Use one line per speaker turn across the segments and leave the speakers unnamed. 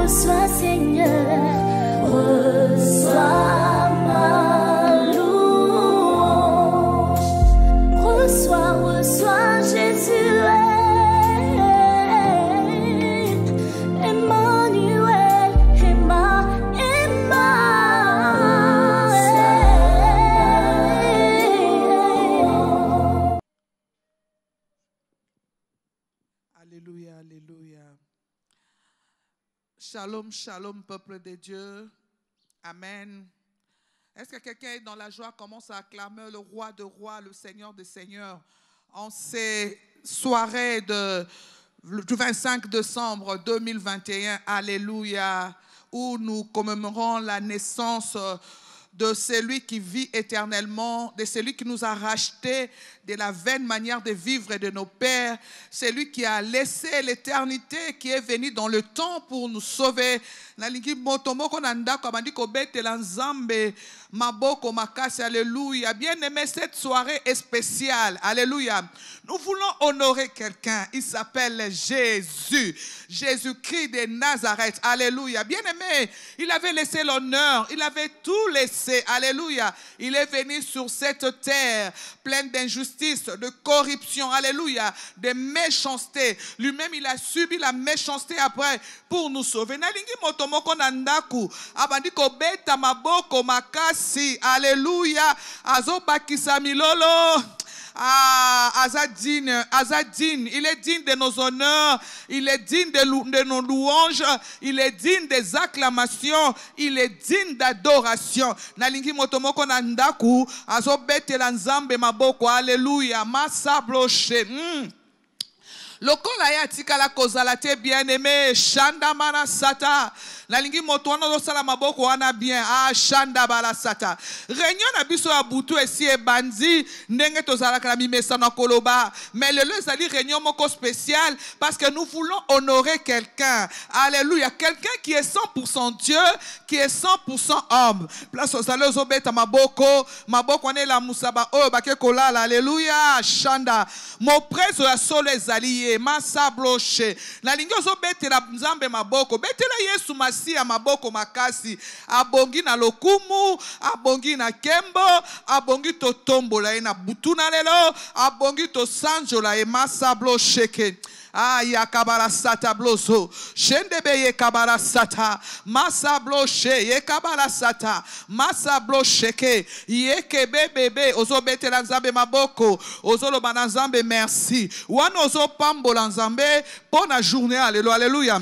reçois Seigneur, reçois ma louange, reçois Jésus.
Alléluia, alléluia. Shalom, shalom, peuple de Dieu. Amen. Est-ce que quelqu'un est dans la joie, commence à acclamer le roi de rois, le Seigneur des seigneurs, en ces soirées du 25 décembre 2021, alléluia, où nous commémorons la naissance de celui qui vit éternellement, de celui qui nous a rachetés de la vaine manière de vivre de nos pères, celui qui a laissé l'éternité, qui est venu dans le temps pour nous sauver. Alléluia. Bien aimé, cette soirée est spéciale. Alléluia. Nous voulons honorer quelqu'un. Il s'appelle Jésus. Jésus-Christ de Nazareth. Alléluia. Bien aimé, il avait laissé l'honneur. Il avait tout laissé. Alléluia. Il est venu sur cette terre pleine d'injustice, de corruption. Alléluia. De méchanceté. Lui-même, il a subi la méchanceté après pour nous sauver. Alléluia. Azobakisa milolo. Azadine, il est digne de nos honneurs, il est digne de nos louanges, il est digne des acclamations, il est digne d'adoration. Nalingi motomoko nandaku, azobete lanzambe maboko, alléluia, masabloche. Lokola ya tikala kozala te bien-aimé, shanda mana sata. Nalingi motoana do sala maboko wana bien, shanda bala sata. Réunion na biso ya butu esi e bandi, ndenge tozala kala mimesa na koloba. Mais le zali réunion moko spécial parce que nous voulons honorer quelqu'un. Alléluia, quelqu'un qui est 100% Dieu, qui est 100% homme. Place aux alleux obeta maboko, maboko ane la musaba o bake kolala. Alléluia, shanda. Mon preso ya solo ezali masa bloche na lingozo betela nzambe maboko betela Yesu Masia maboko makasi abongi na lokumu abongi na kembo abongi to tombola na butuna lelo abongi to sanjola masa bloche ke ya kabara sata blozo shendebe ye kabara sata masa bloche ye kabara sata masa bloche ke ye kebe bebe ozo betela nzambe maboko ozo lo banazambe merci wana ozo pambola nzambe pona journée alléluia.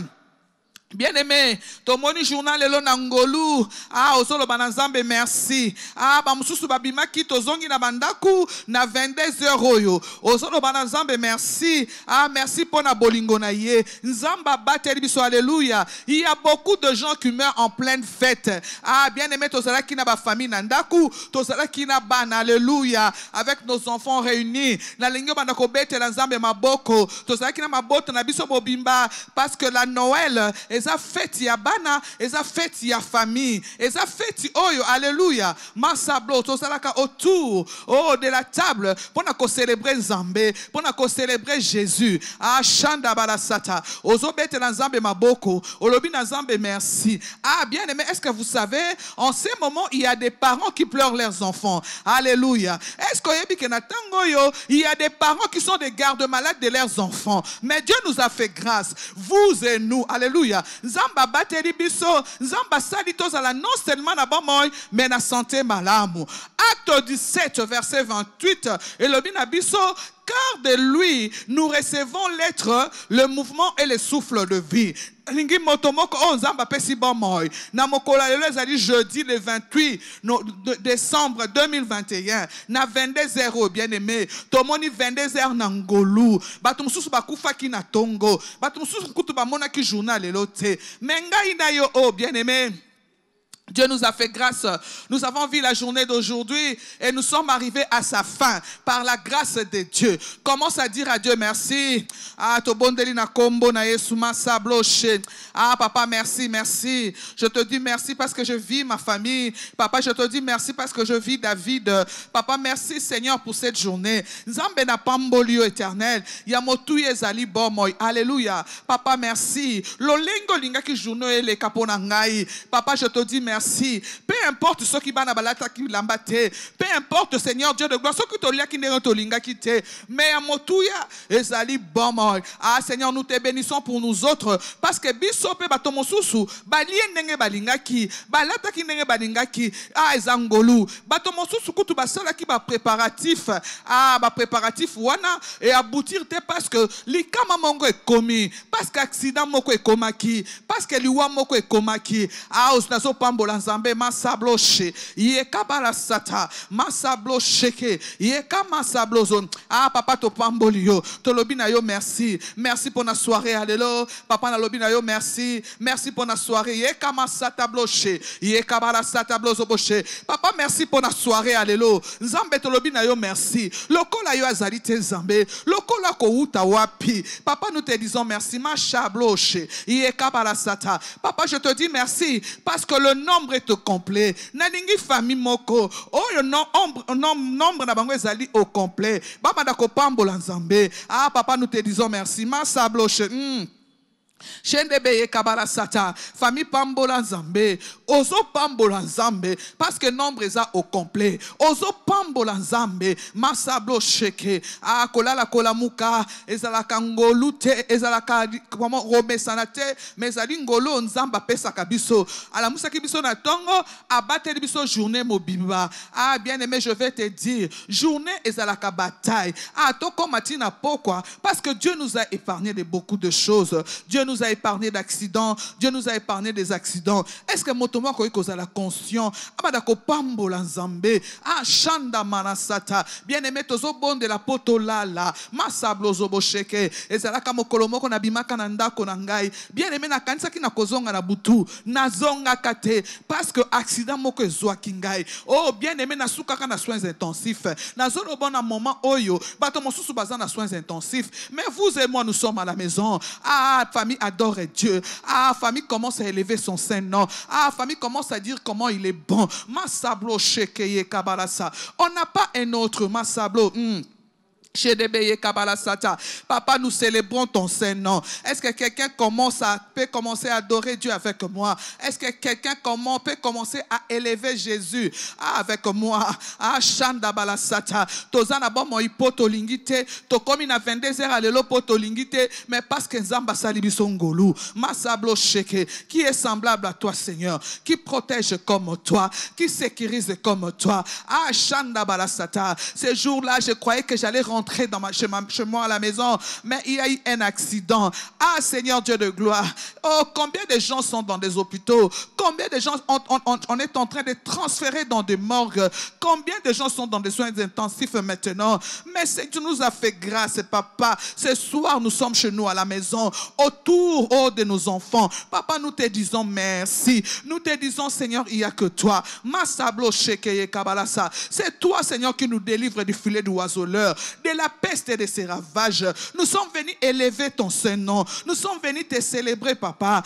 Bien-aimé, ton moni journal est là ngolu. Osolo banazambe merci. Bamususu babima ki tozongi na bandaku na 22 €. Osolo banazambe merci. Merci pour na bolingo na ye. Nzamba bateli biso alléluia. Il y a beaucoup de gens qui meurent en pleine fête. Bien-aimé, tozala ki na ba famille na ndaku, tozala ki na bana alléluia avec nos enfants réunis. Na lingo bandako bete la nzambe maboko. Tozala ki na maboto na biso bobimba parce que la Noël eza fête ya bana, eza fête ya famille, eza fête oyo, alléluia. Masablo, tosalaka autour de la table pour na célébrer Nzambe, pour na célébrer Jésus. Shanda balasata. Ozobete na Nzambe maboko, olobi na Nzambe merci. Bien aimé, est-ce que vous savez, en ces moments, il y a des parents qui pleurent leurs enfants. Alléluia. Est-ce que na tango yo, il y a des parents qui sont des gardes-malades de leurs enfants. Mais Dieu nous a fait grâce, vous et nous. Alléluia. Zamba bateri biso, Zamba salito zala non seulement na bamoy, mais na santé malamu. Acte 17, verset 28, et le bin biso, car de lui, nous recevons l'être, le mouvement et le souffle de vie. Lingi motomoko on Zamba pesi bamoy. Na mokola lelo ezali jeudi le 28 décembre 2021. Na 22 €, bien aimé. Tomoni 22 € na ngolu. Bato mususu bakufa ki na tongo. Bato mususu kutu bamona ki journal lelo te. Menga ina yo bien aimé. Dieu nous a fait grâce. Nous avons vu la journée d'aujourd'hui et nous sommes arrivés à sa fin par la grâce de Dieu. Commence à dire à Dieu merci. Ah, papa, merci, merci. Je te dis merci parce que je vis ma famille. Papa, je te dis merci parce que je vis David. Papa, merci Seigneur pour cette journée. Nzambe na pambolio éternel. Yamotu ezali bomoy. Alléluia. Papa, merci. Lolengo lingaki journée le kapona ngai. Papa, je te dis merci. Peu importe ce qui va na balata qui lambate. Peu importe Seigneur Dieu de gloire. Ce qui tolia qui n'est tolinga qui te. Mais yamotuya ezali bomoy. Ah Seigneur, nous te bénissons pour nous autres parce que bisope batomosusu balien nenge balingaki balata ki nenge balingaki ah ezangolu batomosusu kutu basala ki ba préparatif ba préparatif wana et aboutir te parce que likama mongo ekomi parce que accident moko ekomaki parce que liwa moko ekomaki ah osnaso pambola nzambe masabloche yekabala sata masabloche ke yekama sablozo ah papa to pambolio to lobi na yo merci. Merci pour la soirée, alléluia. Papa na lobi na yo merci. Merci pour la soirée. Yekama sata bloche. Yekabala sata blozo boche. Papa merci pour la soirée, alléluia. Nzambe to lobi na yo merci. Lokola yo azali te nzambe. Lokola ko uta wapi. Papa nous te disons merci. Ma chabloche. Yekabala sata. Papa je te dis merci parce que le nombre est au complet. Nalingi famille moko. Oh le nombre na bango ezali au complet. Papa dako pambola nzambe. Ah papa nous te disons merci. Massa bloche. Shendebe kabala sata famille pambola nzambe ozo pambola nzambe parce que nombre eza au complet ozo pambola nzambe masablo sheke a kolala kolamuka ezalaka ngolu te ezalaka comment romesana te mais ali ngolo nzamba pesa kabiso ala musaki biso na tongo abateli biso journée mobimba ah bien aimé je vais te dire journée ezalaka bataille ah toko matina pourquoi parce que Dieu nous a épargné de beaucoup de choses. Dieu nous a épargné d'accidents. Dieu nous a épargné des accidents. Est-ce que motomo ko ikoza la conscient abadako pambola nzambe ah shanda manasata bien aimé tozo bon de la potolala masablo zobosheke ezalaka mokolo moko na bimaka na ndako na ngai bien aimé na kanisa ki na kozonga na butu nazonga kate parce que accident moko ezwaki ngai oh bien aimé na sukaka na soins intensifs nazolo bon na moment oyo bato mosusu baza na soins intensifs mais vous et moi nous sommes à la maison ah famille adore Dieu. Ah, famille commence à élever son saint nom. Ah, famille commence à dire comment il est bon. Masablo shekeye kabalasa. On n'a pas un autre masablo. Papa, nous célébrons ton Saint-Nom. Est-ce que quelqu'un peut commencer à adorer Dieu avec moi? Est-ce que quelqu'un peut commencer à élever Jésus avec moi? Ah, Shanda Balasata. Tozana bon mo ipoto lingite. To komi na 22h à lelo poto lingite. Mais parce que Nzamba salibiso ngolu. Masablo sheke. Qui est semblable à toi, Seigneur? Qui protège comme toi? Qui sécurise comme toi? Ah, Shanda Balasata. Ce jour-là, je croyais que j'allais rentrer chez moi à la maison, mais il y a eu un accident. Ah Seigneur Dieu de gloire, oh combien de gens sont dans des hôpitaux, combien de gens on est en train de transférer dans des morgues, combien de gens sont dans des soins intensifs maintenant, mais c'est que tu nous as fait grâce papa. Ce soir nous sommes chez nous à la maison, autour de nos enfants. Papa, nous te disons merci, nous te disons Seigneur, il n'y a que toi. C'est toi Seigneur qui nous délivre du filet du oiseleur, de la peste et de ses ravages. Nous sommes venus élever ton Saint-Nom. Nous sommes venus te célébrer, papa.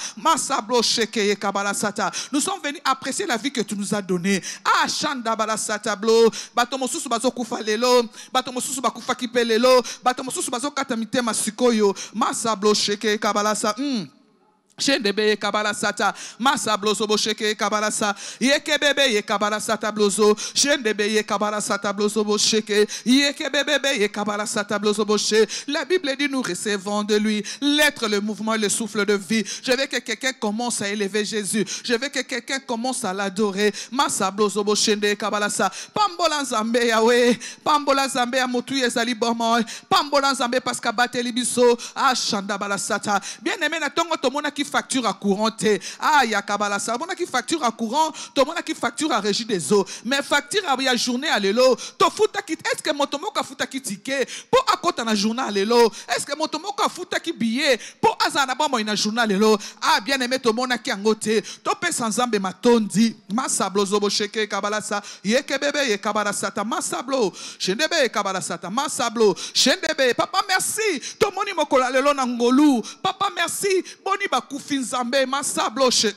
Nous sommes venus apprécier la vie que tu nous as donnée. Ah, Shanda Balasata Blo. Batomosusu bazo kufa lelo. Batomosusu bakufa kipe lelo. Batomosusu bazo katamite masikoyo. Masablo sheke kabalasa. Shendebe kabala sata masa blozo bosheke kabala sa yeke bebe ye kabala sata blozo shendebe ye kabala sata blozo bosheke yeke bebe ye kabala sata blozo boshe. La Bible dit nous recevons de lui l'être, le mouvement et le souffle de vie. Je veux que quelqu'un commence à élever Jésus. Je veux que quelqu'un commence à l'adorer. Masa blozo boshende kabala sa pambola nzambe yawe pambola nzambe ya mutu yezali bomoy pambola nzambe parce que bateli biso ashanda bala sata. Bien aimé na tongo tomona ki facture à courant te ah ya kabala sa mona ki facture à courant to mona ki facture à régie des eaux mais facture à ya journée à lelo to futa ki est-ce que motomo ka futa ki ticket pour akota na journée à lelo est-ce que motomo ka futa ki billet pour azana bomoi na journal lelo. Ah bien aimé to mona ki angote. To pe sanzambe matondi. Masablo zobo sheke kabalasa. Yeke bebe ye kabalasata. Masablo. Shendebe ye kabalasata. Masablo. Shendebe. Papa merci. To moni mokola lelo na ngolu. Papa merci. Boni bakufi nzambe. Masablo she.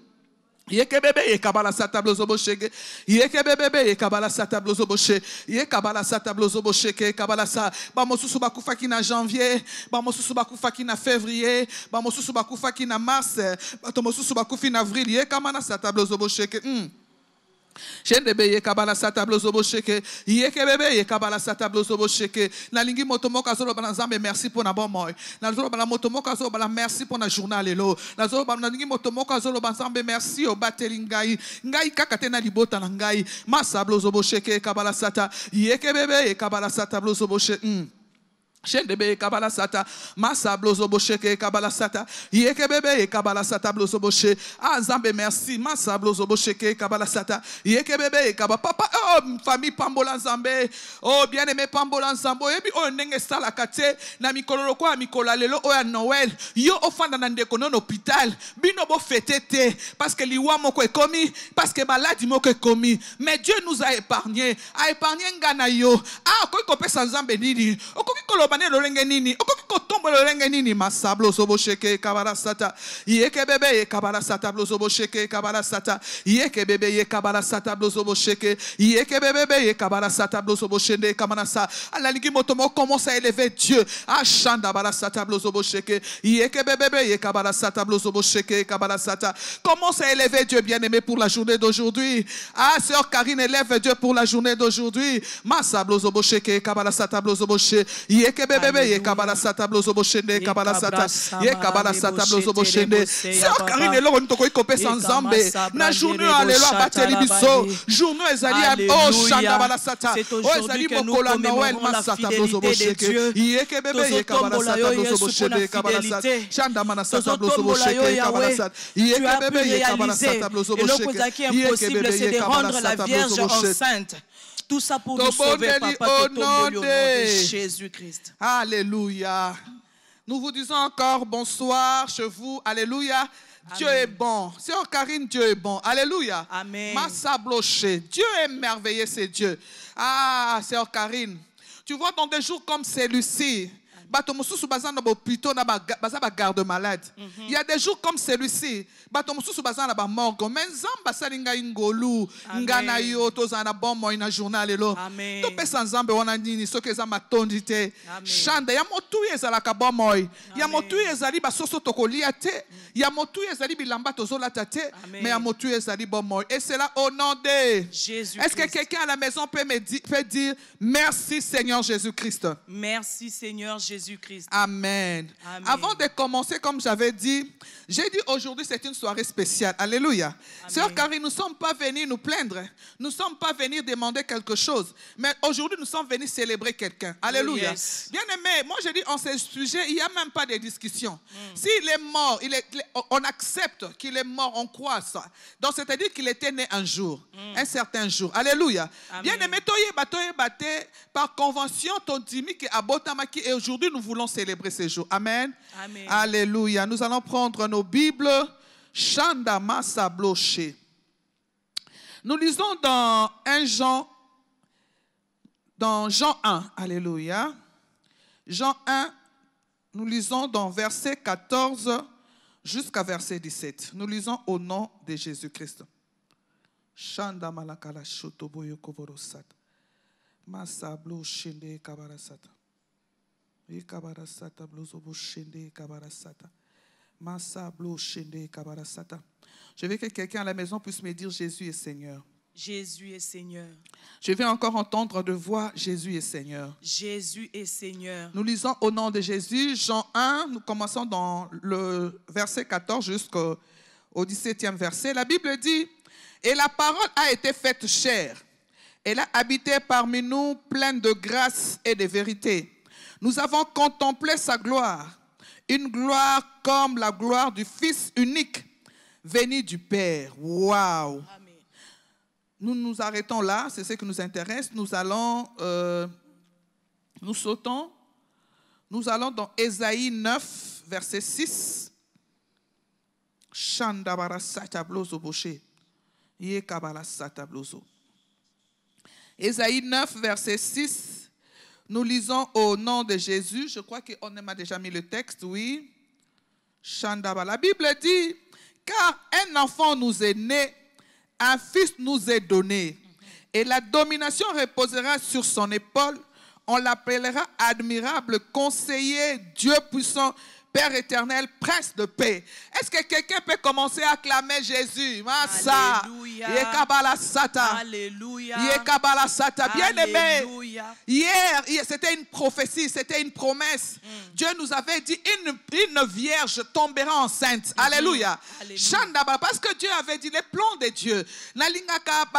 Yeke bebe ye kabala sata blozo boshege. Yeke bebe ye kabala sata blozo boshe. Ye kabala sata blozo boshe ke kabala sa. Ba mosusu bakufa ki na janvier. Ba mosusu bakufa ki na février. Ba mosusu bakufa ki na mars. Ba to mosusu bakufi na avril. Ye kamana sata blozo boshe ke. Shendebe ye kabala sata blozo bosheke. Yeke bebe ye kabala sata blozo bosheke. Na lingi motomoka zolo bana nzambe merci pour na bon moy. Na zolo bana motomoka zolo bana merci pour na journal elo. Na zolo bana lingi motomoka zolo bana nzambe merci o bateli ngai. Ngai kaka te na libota na ngai. Masa blozo bosheke kabala sata. Yeke bebe ye kabala sata blozo bosheke. Shendebe kabala sata, masa blozo bosheke kabala sata, yeke bebe kabala sata blozo boshe. Ah Nzambe merci, masa blozo bosheke kabala sata, yeke bebe kabala papa oh famille pambola Nzambe, oh bien aimé pambola Nzambe, ebi oh ndenge sala kate na mikolo kwa mikola lelo oh ya Noël, yo ofanda na ndeko non hôpital, bino bo fêter parce que liwa moko ekomi, parce que maladie moko ekomi, mais Dieu nous a épargné ngana yo. Ah ko ko pesa Nzambe nini, okoki koloba lolenge nini okoki kotomba lolenge nini masablo zobo sheke kabala sata yeke bebe ye kabala sata blozo sheke kabala sata yeke bebe ye kabala sata blozo sheke yeke bebe ye kabala sata blozo shende kamana sa ala lingi motomo commence à élever Dieu ashanda bala sata blozo sheke yeke bebe ye kabala sata blozo sheke kabala sata commence à élever Dieu bien-aimé pour la journée d'aujourd'hui. Ah sœur Karine élève Dieu pour la journée d'aujourd'hui masablo zobo sheke kabala sata blozo sheke yeke bebe ye kabala sata blozo boshende kabala sata ye kabala sata blozo boshende sœur Karine lo nto ko kopesa Nzambe na journée alelo abateli biso journée ezali oh shanda bala sata oh ezali mokola Noël masata blozo bosheke ye bebe ye kabala sata blozo boshende kabala sata shanda mana sata blozo bosheke kabala sata ye bebe ye kabala sata blozo bosheke
impossible c'est de rendre la Vierge enceinte. Tout ça pour nous sauver, papa, au nom de Jésus-Christ.
Alléluia. Nous vous disons encore bonsoir chez vous. Alléluia. Amen. Dieu est bon. Sœur Karine, Dieu est bon. Alléluia.
Amen.
Massa bloché. Dieu est merveilleux, c'est Dieu. Ah, Sœur Karine, tu vois dans des jours comme celui-ci, garde malade. Il y a des jours comme celui-ci. Mais Nzamba salinga ingolu ngana yo tozana bombo ina journal elo. To pesa Nzambe wana nini soki eza matondi te. Shanda ya motu ezala ka bombo. Ya motu ezali basoso tokolia te. Ya motu ezali bilamba tozolata te. Mais ya motu ezali bombo. Et c'est là au nom de Jésus. Est-ce que quelqu'un à la maison peut dire merci Seigneur Jésus-Christ?
Merci Seigneur Jésus-Christ.
Amen. Amen. Avant de commencer, comme j'avais dit, j'ai dit aujourd'hui c'est une soirée spéciale. Alléluia. Sœur Karine, nous ne sommes pas venus nous plaindre. Nous ne sommes pas venus demander quelque chose. Mais aujourd'hui, nous sommes venus célébrer quelqu'un. Alléluia. Yes. Bien aimé, moi je dis en ce sujet, il n'y a même pas de discussion. S'il est mort, on accepte qu'il est mort, on croit ça. Donc c'est-à-dire qu'il était né un jour, un certain jour. Alléluia. Amen. Bien aimé, par convention, ton dimi qui a botamaki et aujourd'hui nous voulons célébrer ce jour. Amen. Amen. Alléluia. Nous allons prendre nos Bibles. Shanda Masa Bloché. Nous lisons dans Jean 1. Alléluia. Jean 1, nous lisons dans verset 14 jusqu'à verset 17. Nous lisons au nom de Jésus-Christ. Shanda Malakala Shotoboyo Kovorosat. Masa Bloché de Kabarasata. Ikabarasata Blozobo Shende Kabarasata. Je veux que quelqu'un à la maison puisse me dire Jésus est Seigneur.
Jésus est Seigneur.
Je vais encore entendre de voix Jésus est Seigneur.
Jésus est Seigneur.
Nous lisons au nom de Jésus, Jean 1, nous commençons dans le verset 14 jusqu'au 17e verset. La Bible dit, et la parole a été faite chair. Elle a habité parmi nous pleine de grâce et de vérité. Nous avons contemplé sa gloire. Une gloire comme la gloire du Fils unique, venu du Père. Waouh! Nous nous arrêtons là, c'est ce qui nous intéresse. Nous allons, nous sautons Nous allons dans Ésaïe 9, verset 6. Ésaïe 9, verset 6. Nous lisons au nom de Jésus. Je crois qu'on m'a déjà mis le texte, oui. La Bible dit, car un enfant nous est né, un fils nous est donné, et la domination reposera sur son épaule. On l'appellera admirable, conseiller, Dieu puissant, Père éternel, prince de paix. Est-ce que quelqu'un peut commencer à acclamer Jésus?
Alléluia.
Alléluia. Bien aimé. Hier, c'était une prophétie, c'était une promesse. Dieu nous avait dit, une vierge tombera enceinte. Alléluia. Parce que Dieu avait dit les plans de Dieu. Il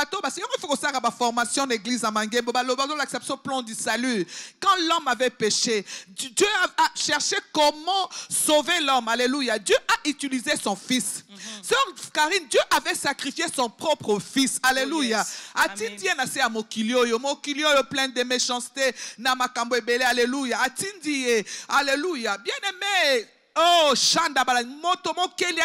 faut que ça ait formation d'église à Mangembo, l'acception plan du salut. Quand l'homme avait péché, Dieu a cherché comment sauver l'homme. Alléluia. Dieu a utilisé son fils. Sœur Karine, Dieu avait sacrifié son propre fils. Alléluia. Atindi nase a mokilio plein de méchanceté na makambo ebele. Alléluia. Atindi. Alléluia. Bien aimé. Oh, Shanda Bala, motomo keli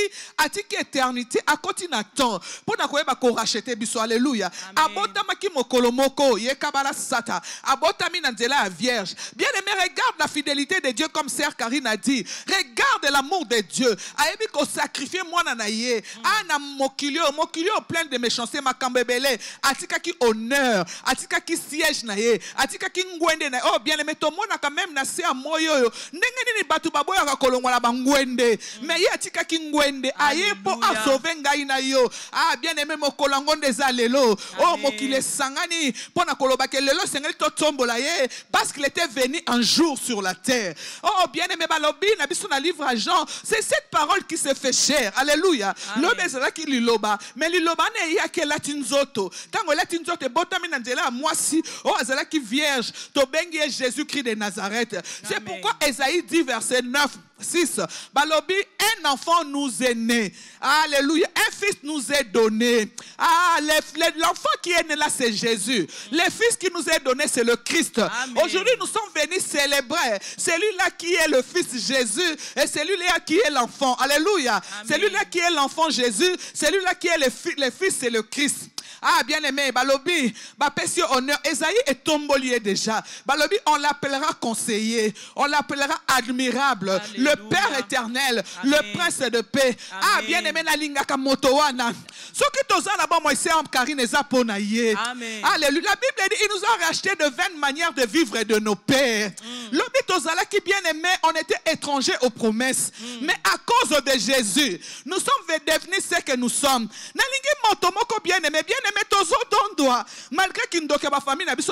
atiki éternité, à continent temps. Pour n'akoyeba ko racheter biso, alléluia. Abota maki mokolo moko, yekabala sata. Abota mi nandela vierge. Bien aimé, regarde la fidélité de Dieu comme Sœur Karine a dit. Regarde l'amour de Dieu. Ayebi ko sacrifier moi nanaye. Ana mokilio plein de méchanceté makambebele. Atika ki honneur, atika ki siège naye, atika ki ngwende na. Oh, bien aimé, to mona quand même na se a moyo. Ndenge ni batu baboya kolongwa bangwende mais yatika kingwende ayepo a sauver ngai na yo. Ah, bien aimé mokolangonde za lelo. Oh, mokile sangani pona koloba ke lelo sengeli to tombola ye parce qu'il était venu un jour sur la terre. Oh, bien aimé balobi na biso na livre à Jean, c'est cette parole qui se fait chair. Alléluia. Lobe zala ki liloba mais liloba ne ya ke latinzoto tango latinzoto botami na nzela mwasi. Oh, zala ki vierge to bengi Jésus-Christ de Nazareth. C'est pourquoi Ésaïe dit verset 9 6. Balobi, un enfant nous est né. Alléluia. Un fils nous est donné. Ah, l'enfant qui est né là, c'est Jésus. Le fils qui nous est donné, c'est le Christ. Aujourd'hui, nous sommes venus célébrer celui-là qui est le fils Jésus et celui-là qui est l'enfant. Alléluia. Celui-là qui est l'enfant Jésus, celui-là qui est le fils, c'est le Christ. Ah, bien aimé, Balobi, Bapesio honneur, Esaïe est tombolier déjà. Balobi, on l'appellera conseiller, on l'appellera admirable, Alléluia. Le Père éternel, Amen. Le Prince de paix. Amen. Ah, bien aimé, Nalingaka Motowana. Ce qui t'osa là-bas, moi, c'est en Karine Zaponaye. Alléluia. La Bible dit, il nous a racheté de 20 manières de vivre et de nos pères. Le Bitozala qui bien aimé, on était étrangers aux promesses. Mais à cause de Jésus, nous sommes devenus ce que nous sommes. Nalingi Motomoko bien aimé, Tozo Dondoa. Malgré qu'il nous a famille, la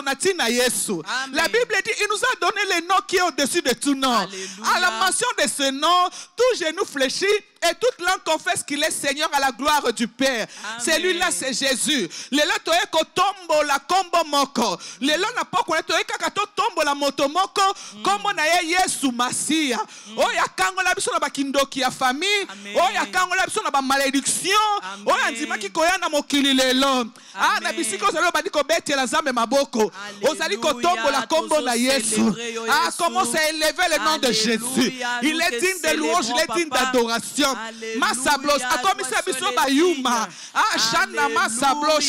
Bible dit, il nous a donné le nom qui est au-dessus de tout nom. Alléluia. À la mention de ce nom, tout genou fléchit et toute langue confesse qu'il est Seigneur à la gloire du Père. Celui-là, c'est Jésus. Le là, tu es tombo la combo moko. Le là, n'a pas connu, tu es kakato tombo la moto moko. Comme on a Yesu Masia. Oh, ya kango la biso na bakindoki ya famille. Oh, ya kango la biso na ba malédiction. Oh, ya nzima ki koya na mokili lelo. Ah, na bisiko zalo ba diko beti la zambe maboko. Ozali ko tombo la combo na Yesu. Ah, commence à élever le nom de Jésus. Il est digne de louange, il est digne d'adoration. Masablos, a comme ça biso ba yuma. Ah, shana masablos.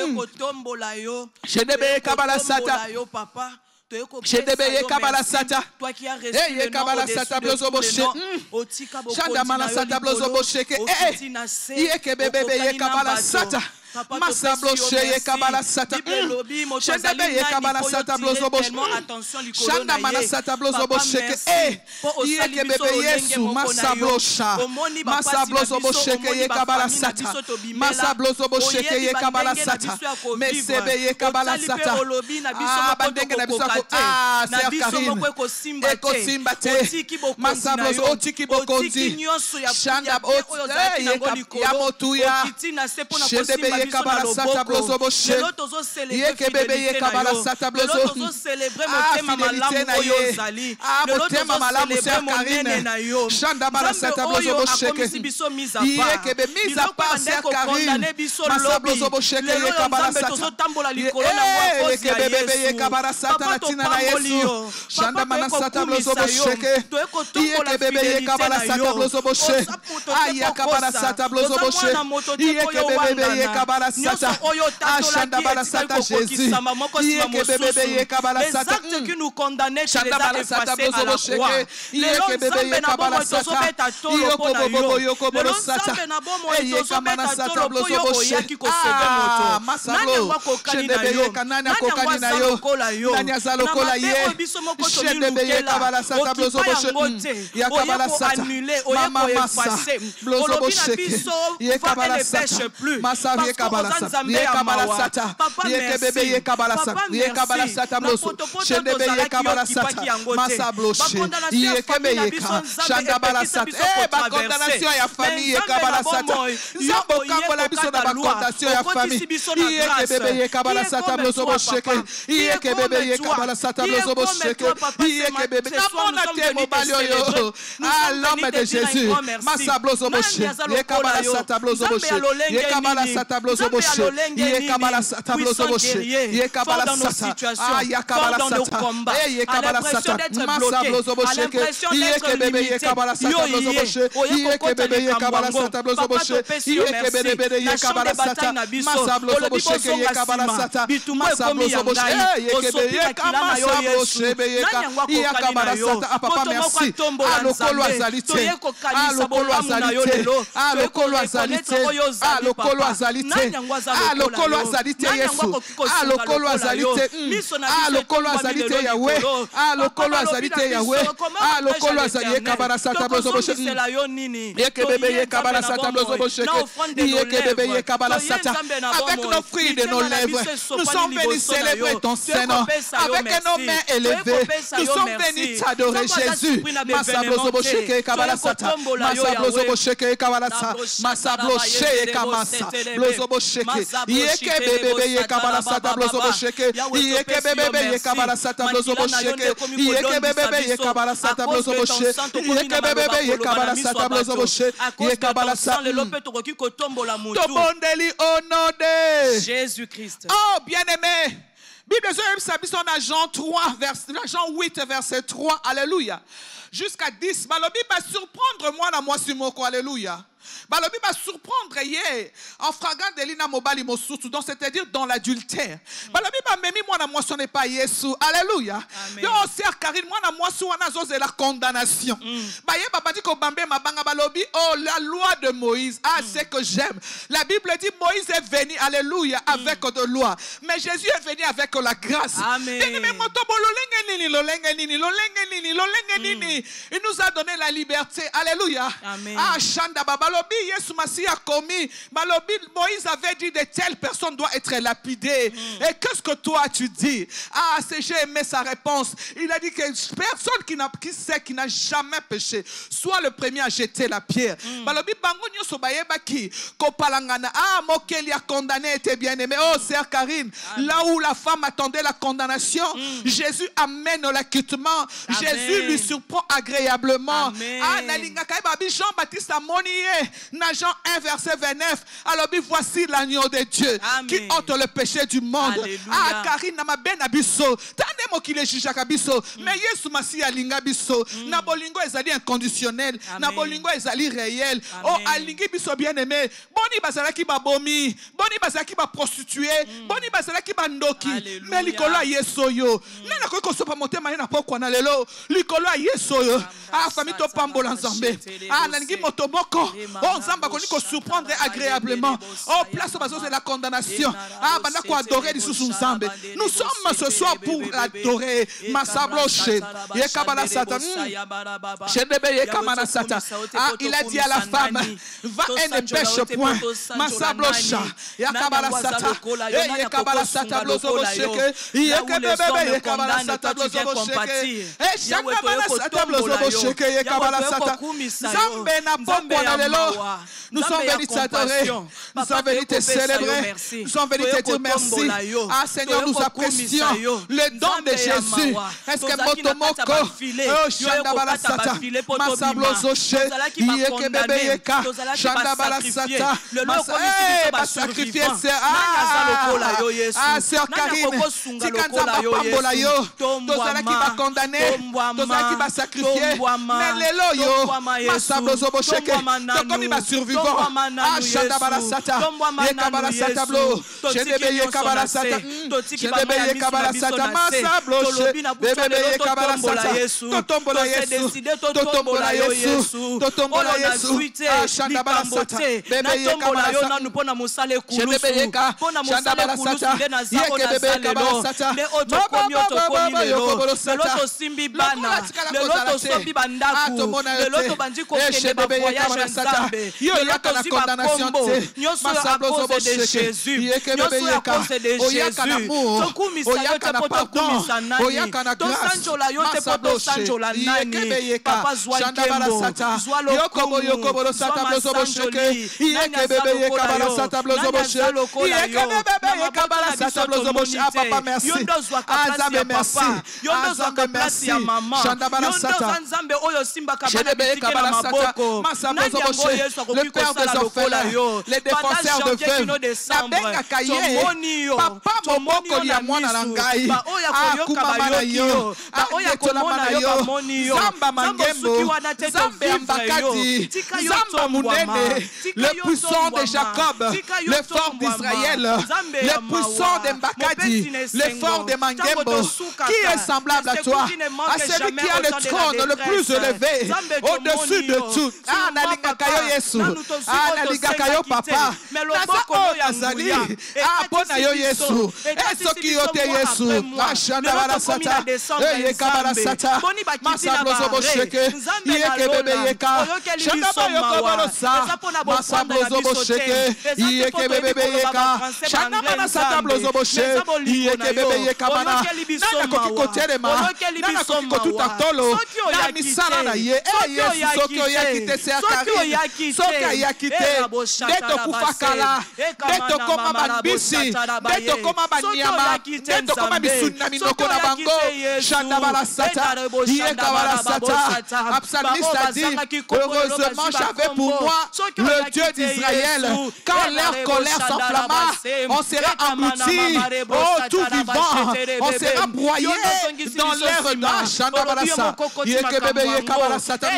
Je debe kabala sata. Je debe kabala sata.
Toi qui as reçu le nom au-dessus de tout le nom.
Shanda mala sata blozo bosheke. Yeke bebe ye kabala sata. Masablo sheye kabala sata. Shende ye kabala sata blozo bosh. Shanda mala sata blozo bosheke. Yeke bebe Yesu masablo sha. Masablo zobo sheke ye kabala sata. Masablo zobo sheke ye kabala sata. Mesebe ye kabala sata. Ah, bandenge na bisako. Ah, Sœur Karine. Eko simba te. Masablo zo otiki bokonzi. Shanda ot. Ye motuya. Shende ye kabala sata blozo boshe. Ye kebebe ye kabala sata blozo. Fidélité na ye. Motema malamu sœur Karine. Chanda bala sata blozo boshe. Ye kebe mise à part sœur Karine. Masa blozo boshe ye kabala sata. Ye kebebe ye kabala sata na tina na Yesu. Chanda mana sata blozo boshe. Ye kebebe ye kabala sata blozo boshe. Aya kabala sata blozo boshe. Ye kebebe ye kabala sata. Chanda bala sata Jésus. Ye kebebe ye kabala sata.
Qui nous condamnaient, tu les as effacés à la croix. Lelo nzambe na bomo tozobeta tolo pona yo. Lelo nzambe na bomo tozobeta tolo po yo oyaki kosebe moto. Nani angwa kokani na yo. Nani angwa zalokola yo. Nani azalokola ye. Biso moko tomilukela. Okipa yango te. Oyeko annulé. Oyeko effacer. Olobi na biso va ne pêche plus. Parce que oza nzambe ya mawa. Papa merci. Papa merci. Na potopoto tozalaki yo kipaki yango te. Bakondamnation ya famille na biso nzambe epekisa biso kotraverse.
Ya famille ye kabala sata. Nzambo kangola biso na bakondamnation ya famille. Iye kebebe ye kabala sata blozo bosheke. Iye kebebe ye kabala sata blozo bosheke. Iye kebebe na mona te mobali yo. Ah l'homme de Jésus. Masa blozo bosheke. Ye kabala sata blozo bosheke. Ye kabala sata blozo bosheke. Ye kabala sata blozo bosheke. Ye kabala sata. Ah ya kabala sata. Ye kabala sata. Masa blozo bosheke. Iye kebebe ye kabala sata blozo bosheke. Iye kebebe ye kabala sata blozo bosheke. Iye kebebe ye kabala sata. Masa blozo bosheke ye kabala sata. Masa blozo bosheke. Ye kebebe ye kabala sata bosheke. Iye kabala sata. Papa merci. Alokolo azalite. Alokolo azalite. Alokolo azalite. Alokolo azalite. Alokolo azalite Yesu. Alokolo azalite. Alokolo azalite Yahweh. Alokolo azalite Yahweh. Alokolo azalite kabala sata blozo bosheke. Ye kebebe ye kabala sata blozo bosheke. Ye kebebe ye kabala sata. Avec nos fruits de nos lèvres, nous sommes venus célébrer ton Seigneur. Avec nos mains élevées, nous sommes venus t'adorer Jésus. Masa blozo bosheke kabala sata. Masa blozo bosheke kabala sata. Masa blosheke kamasa. Blozo bosheke. Ye kebebe ye kabala sata blozo bosheke. Ye kebebe ye kabala sata blozo bosheke. Ye kebebe ye kabala sata blozo bosheke. Ye kebebe ye kabala sata blozo bosheke. Ye kabala sata. Tobondeli au nom de
Jésus-Christ.
Oh bien-aimé. Bible dans Jean 3, Jean 8, verset 3. Alléluia. Jusqu'à 10. Balobi va surprendre moi la moi simoko. Alléluia. Balobi va surprendre hier en fragant de l'ina mobali mosusu, donc c'est-à-dire dans l'adultère. Balobi va même moi na moi n'est pas Yesu. Alléluia. Yo sœur Karine moi na moi sou na zo de la condamnation. Ba ye baba dit ko bambe mabanga balobi oh la loi de Moïse. Ah c'est que j'aime. La Bible dit Moïse est venu alléluia avec de loi, mais Jésus est venu avec la grâce.
Amen.
Il nous a donné la liberté. Alléluia.
Amen.
Ah Shanda Babalobi, Yesu Massi a commis. Balobi, Moïse avait dit de telle personne doit être lapidée. Et qu'est-ce que toi tu dis? Ah, c'est j'ai aimé sa réponse. Il a dit que personne qui n'a jamais péché soit le premier à jeter la pierre. Balobi bango nyoso bayeba ki kopalangana. Ah, Mokeli a condamné était bien aimé. Oh, sœur Karine, là où la femme attendait la condamnation, Jésus amène l'acquittement. Jésus lui surprend agréablement.
Amen.
Ah, nalinga kaiba bi Jean-Baptiste a moni na Jean 1 verset 29. Alors voici l'agneau de Dieu. Amen. Qui ôte le péché du monde. Alléluia. Ah, Karine na maben abiso. Tande mo ki le jija kabiso. Mais Yesu masi alinga biso. Na bolingo ezali inconditionnel. Amen. Na bolingo ezali réel. Amen. Oh, alingi biso bien aimé. Boni bazala ki ba bomi. Boni bazala ki ba prostitué. Boni bazala ki ba ndoki. Mais likolo Yesu yo. Nana ko ko sopa motema na pokwa na lelo. Likolo Yesu yo. Ah, famille to pambola nzambe. Ah, nalingi motoboko. Oh, Nzamba koni ko surprendre agréablement. Oh, place bazo de la condamnation. Ah, banda ko adorer les sous Nzambe. Nous sommes ce soir pour adorer. Masabloche. Ye kabala satan. Chendebe ye kamana satan. Ah, il a dit à la femme, va et ne pêche point. Masablocha. Ya kabala satan. Ye kabala satan blozo bosheke. Ye kebebe ye kabala satan blozo bosheke. Eh, shandabala satan blozo bosheke ye kabala satan. Zambe na pokwa na lelo. Nous sommes venus t'adorer. Nous sommes venus te célébrer. Nous sommes venus te dire merci. Ah Seigneur, nous apprécions le don de Jésus. Est-ce que Motomoko, oh Shandabala Sata, Masablo Zoche, Yekebebe Yeka, Shandabala Sata, sacrifier Sœur Karine, Tikanzaba Pambola yo, Tozala qui va condamner, Tozala qui va sacrifier, mais l'élo yo, Masablo Zobocheke, comme il va survivant, ah Shandabala Sata, Yekabala Sata Blo, Jedebe Yekabala Sata, Jedebe Yekabala Sata, Masablo, Bebe Yekabala Sata, Totombola Yesu, Totombola Yesu, Totombola Yesu, ah Shandabala Sata, Bebe Yekabala Sata, Jedebe Yeka, Shandabala Sata, Yekebebe Yekabala Sata, Papa merci. Azambe merci. Azambe merci. Shandabala Sata. Le père des orphelins, les défenseurs de veuves. Nabenga kaye. Papa moko ya mwana langai. Akumamana yo. Aoyatolamana yo. Zamba mangembo. Zamba ambakati. Zamba munene. Le puissant de Jacob. Le fort d'Israël. Le puissant de Mbakadi. Le fort de Mangembo. Qui est semblable à toi? À celui qui a le trône le plus élevé. Au-dessus de tout. Ah, Naligakayo Yesu. Ah, Naligakayo Papa. Nasa o Azali. Ah, Bonayo Yesu. Eso Kiyote Yesu. Ah, Shandabala Sata. Eye Kabala Sata. Masablo Zobosheke. Iye Kebebe Yeka. Shandabayo Kobolosa. Masablo Zobosheke. Iye Kebebe Yeka. Shandabala Sata Blozobosheke. Iye Kebebe Yeka Bana. Nana koki kotelema. Nana koki kotuta tolo. Na misala na ye. Yesu soki oyakite se akari. Soki ayakite. Deto kufakala. Deto koma banbisi. Deto koma banyama. Deto koma bisuna minoko na bango. Shandabala Sata. Iye Kabala Sata. Absalmiste a dit, heureusement j'avais pour moi le Dieu d'Israël. Quand leur colère s'enflamma, on sera englouti. Oh, tout vivant, on sera broyé dans l'air d'âge. Shandabala Sata. Iye Kebebe Yekabala Sata.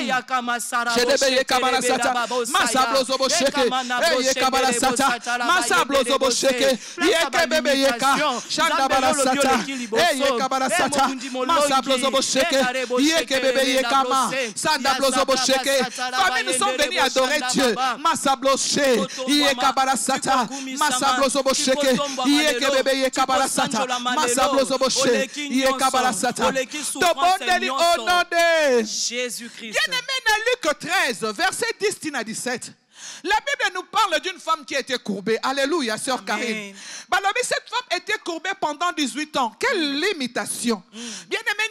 Jedebe Yekabala Sata. Masablo Zobosheke. Iye Kabala Sata. Masablo Zobosheke. Iye Kebebe Yeka. Shandabala Sata. Iye Kabala Sata. Masablo Zobosheke. Iye Kebebe Yekama. Sandablo Zobosheke. Famille, nous sommes venus adorer Dieu. Masablo She. Iye Kabala Sata. Masablo Zobosheke. Iye Kebebe Yekabala Sata. Masablo Zobosheke. Iye Kabala Sata. Tobondeli au nom de
Jésus-Christ.
Bien-aimé dans Luc 13, verset 10 à 17. La Bible nous parle d'une femme qui était courbée. Alléluia, sœur Karine. Cette femme était courbée pendant 18 ans. Quelle limitation. Bien-aimé,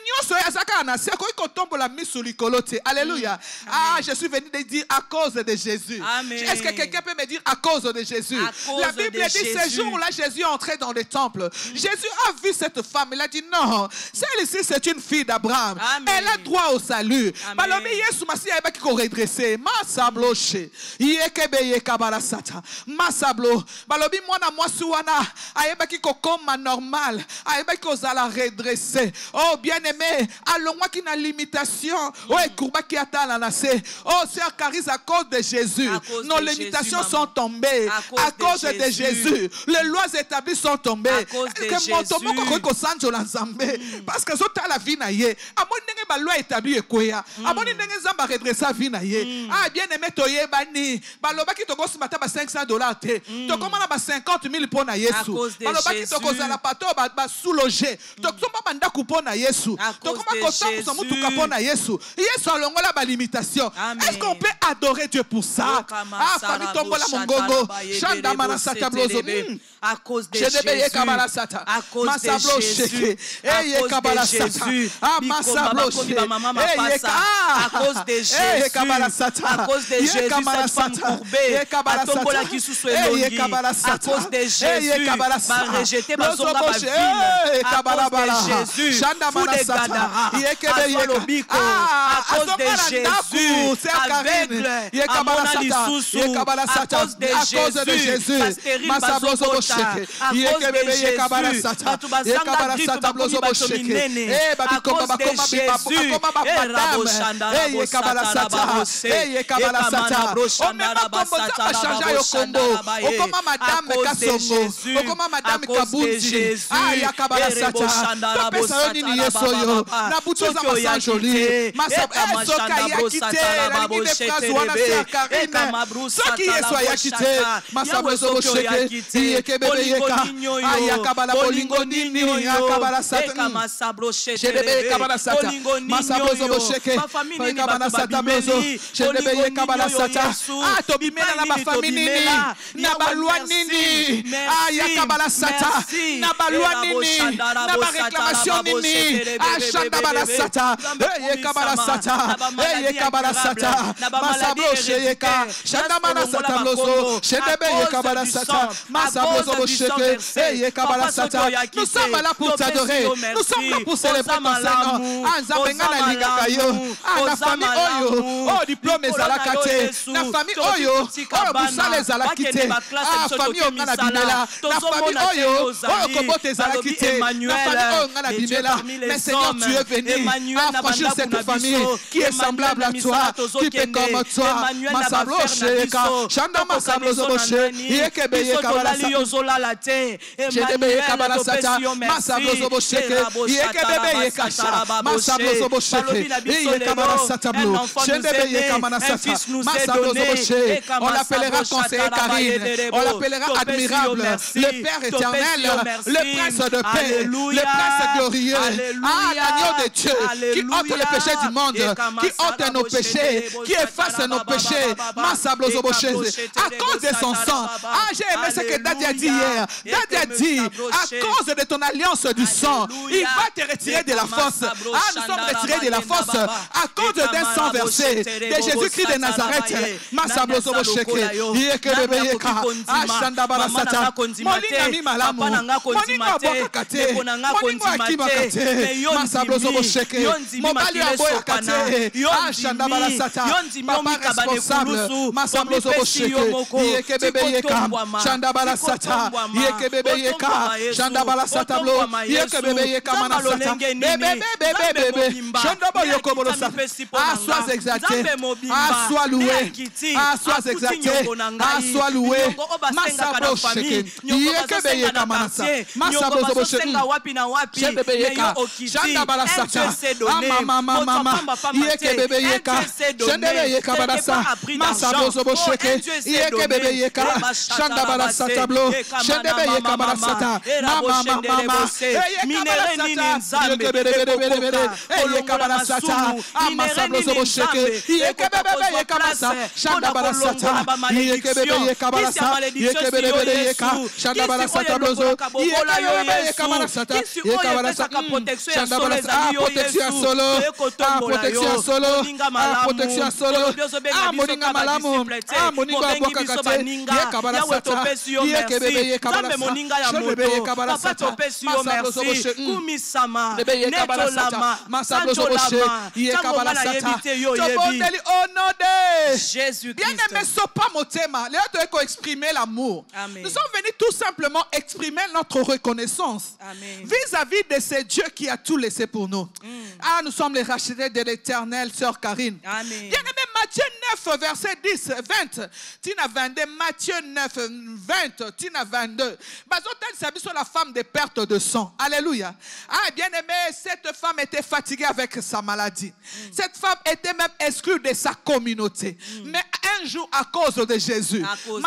alléluia. Ah, je suis venu de dire à cause de Jésus. Est-ce que quelqu'un peut me dire à cause de Jésus? La Bible dit ce jour-là, Jésus est entré dans le temple. Jésus a vu cette femme. Il a dit non, celle-ci c'est une fille d'Abraham. Elle a droit au salut. Yekebeye Kabala Sata. Masablo. Balobi mwana mwasuana. Ayebaki kokoma normal. Ayebaki kozala redressé. Oh bien-aimé. Allons moi qui n'a limitation. Oh ekurba qui atala nase. Oh sœur Caris à cause de Jésus. Nos limitations sont tombées. À cause de Jésus. Les lois établies sont tombées. Que mon tomo koko sanjo la nzambe. Parce que zota la vie na ye. Amoni nenge ba loi établie ekoya. Amoni nenge nzamba redressa vie na ye. Ah bien-aimé toye bani. Balobaki tokos mata ba $500 te. Tokomana ba 50 000 pour na Yesu. Balobaki tokoza la pato ba sous-loger. Tokoma banda kupo na Yesu. Tokoma kosa muso mutuka po na Yesu. Yesu alongola ba limitation. Est-ce qu'on peut adorer Dieu pour ça? Ah famille tombola mongongo. Chanda mana sata blozo.
À cause de
Jésus.
À cause de Jésus. À cause de Jésus. À cause de Jésus. À cause de Jésus. Cette femme âme courbée, atombola kisusu elongi, à cause de Jésus, va rejeter bazonga ba ville, à cause de Jésus, fou de Gadara, azwa lobiko, à cause de Jésus, aveugle, amona lisusu, à cause de Jésus, pastérile bazokota, à cause de Jésus, batu bazanga grippe bakomi bato minene, à cause de Jésus, raboshanda rabosata rabose, ekamana broshanda rabasata raboshanda rabaye, à cause de Jésus, à cause de Jésus, ereboshanda rabosata rabababa, tokyo yakite, ekamashanda brosata rababosheterebe, ekamabrusata raboshata, yawe tokyo yakite, bolingo ninyoyo, bolingo ninyoyo, ekamasabrocheterebe, bolingo ninyoyo, bafami nini batu babimeli, bolingo ninyoyo Yesu, bimela na bafami nini, na balwa nini, merci,
na balwa nini, na bareklamation nini, ashanda balasata, kabalasata, kabalasata, masabroche yeka, shanda balasata blozo, shedebe kabalasata, masabrozo bocheke, kabalasata. Nous sommes là pour t'adorer, nous sommes là pour célébrer ton Seigneur. Anzabengana ligakayo, na famille oyo, oh diplôme ezalakate, na famille oyo, oh busale ezalakite, famille ongana bimela, na famille oyo, oh kobote ezalakite, na famille ongana bimela. Mais Seigneur, tu es venu affranchir cette famille qui est semblable à toi, qui est comme toi. Masablo sheka, shanda masablo zoboshe, yekebeye kabalasa, jedebeye kabalasata, masablo zobosheke, yekebeye kasha, masablo zobosheke, yekabalasata blo, jedebeye kamanasata, masablo zoboshe. On l'appellera conseiller Karine, on l'appellera admirable, le Père éternel, le Prince de paix, le Prince glorieux, l'agneau de Dieu, qui ôte les péchés du monde, qui ôte nos péchés, qui efface nos péchés. À cause de son sang, j'ai aimé ce que Daddy a dit hier. Daddy a dit, à cause de ton alliance du sang, il va te retirer de la fosse. Nous sommes retirés de la fosse à cause d'un sang versé de Jésus-Christ de Nazareth. Sois exalté, sois loué, sois exalté, sois loué. Masabro sheke, yekebeye kamanasa, masabro zobo sheke, shebebeye ka, shanda balasata, mama mama, yekebeye ka, shebebeye kamanasa, masabro zobo sheke, yekebeye ka, shanda balasata blo, shebebeye kamanasata, mama mama,
minere nini nzambe,
yekabalasata, masabro zobo sheke, yekebeye kamanasa, shanda balasata, yekebeye kamanasa, yekebeye ka, shanda balasata blozo, yekebeye kamanasata, yekabalasata, shanda balasata, protection solo, protection solo, protection solo, moninga malamu, moninga bokakate, yekabalasata, yekebeye kamanasa, shebebeye kabalasata, masablo
kumisama,
netolama, masablo zoboche, yekabalasata, tobondeli au nom de
Jésus-Christ.
Bien-aimé, sopa motema, les autres ont exprimé l'amour.
Amen.
Nous sommes venus tout simplement exprimer notre reconnaissance vis-à-vis de ce Dieu qui a tout laissé pour nous. Nous sommes les rachetés de l'Éternel, sœur Karine. Bien-aimé, Matthieu 9, verset 10, 20. Tina 22, Matthieu 9, 20, Tina 22. Bazotel s'habille sur la femme de perte de sang. Alléluia. Bien-aimé, cette femme était fatiguée avec sa maladie. Cette femme était même exclue de sa communauté. Mais un jour, à cause de Jésus,